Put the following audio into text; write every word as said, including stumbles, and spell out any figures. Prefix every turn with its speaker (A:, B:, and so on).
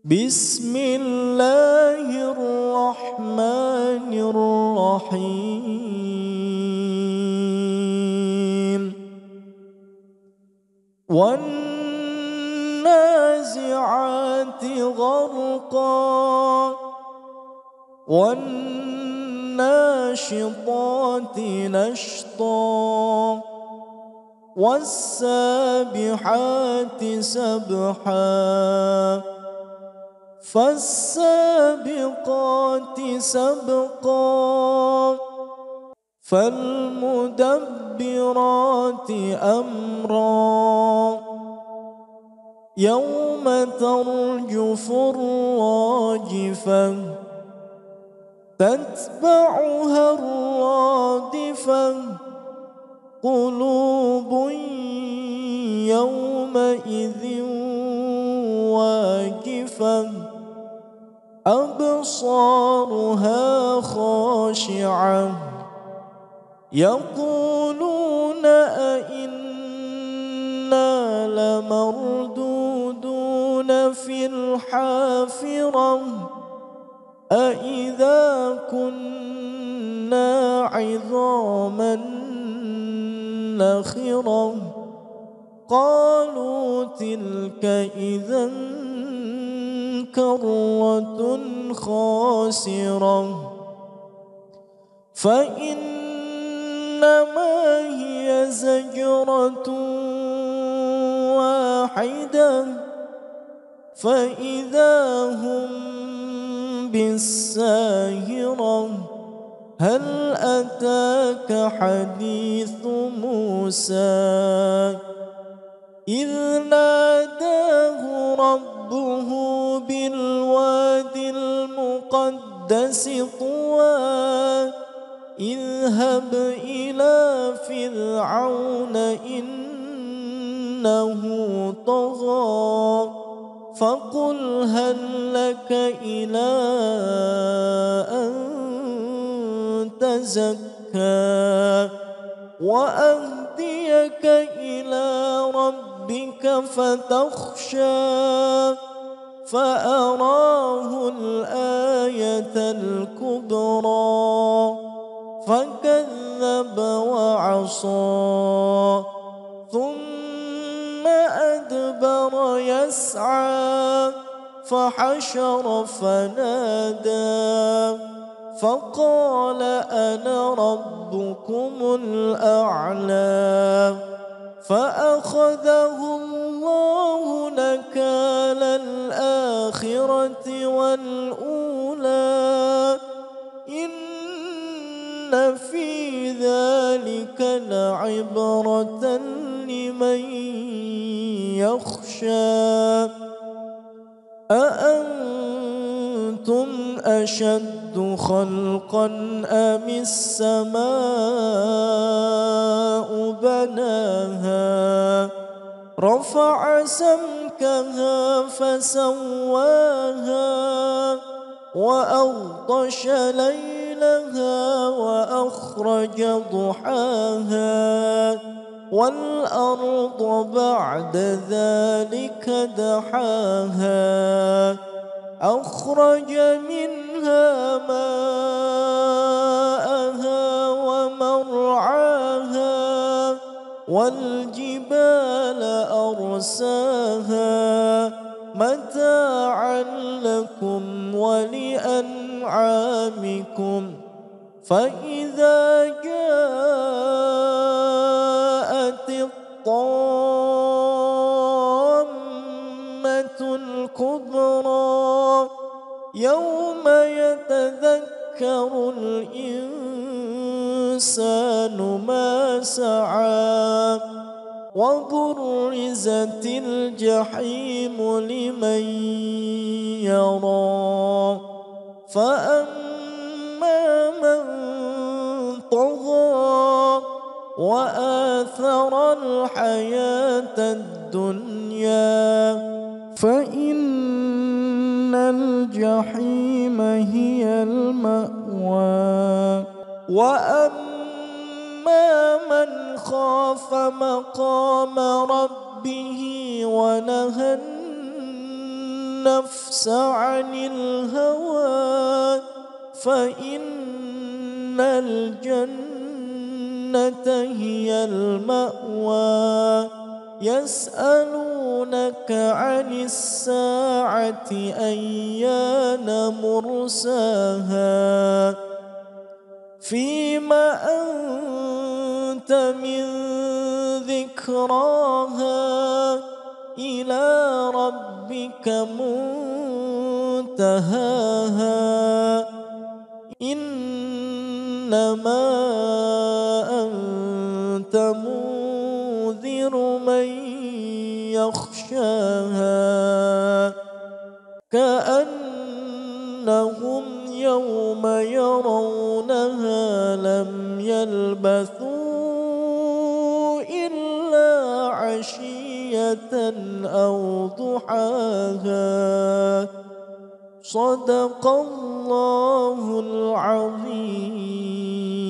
A: بسم الله الرحمن الرحيم والنازعات غرقا والناشطات نشطا والسابحات سبحا فالسابقات سبقا فالمدبرات أمرا يوم ترجف الراجفة تتبعها الرادفة قلوب يومئذ واجفة أبصارها خاشعة يقولون أئنا لمردودون في الحافرة أئذا كنا عظاما نخرة قالوا تلك إذا كرة خاسرة فإنما هي زجرة واحدة فإذا هم بالساهرة هل أتاك حديث موسى إذ ناداه ربه بالواد المقدس طوى اذهب إلى فرعون إنه طغى فقل هل لك إلى أن تزكى وأهديك إلى ربك فتخشى فأراه الآية الكبرى فكذب وعصى ثم أدبر يسعى فحشر فنادى فقال أنا ربكم الأعلى فأخذه الله نكال الآخرة والأولى إن في ذلك لعبرة لمن يخشى أأنتم أشد خلقا أم السماء بناها رفع سمكها فسواها وأغطش ليلها وأخرج ضحاها والأرض بعد ذلك دحاها أخرج منها ماءها ومرعاها والجبال أرساها متاعا لكم ولأنعامكم فإذا جاءت الطامة الكبرى يوم يتذكر الإنسان ما سعى وبرزت الجحيم لمن يرى فأما من طغى وآثر الحياة الدنيا فإن الجحيم هي المأوى وأما من خاف مقام ربه ونهى النفس عن الهوى فإن الجنة هي المأوى. يسألونك عن الساعة أيان مرساها فيما أنت من ذكراها إلى ربك منتهاها. إنما أنت منذر من يخشاها كأنهم يوم يرونها لم يلبثوا إلا عشية أو ضحاها. صدق الله العظيم.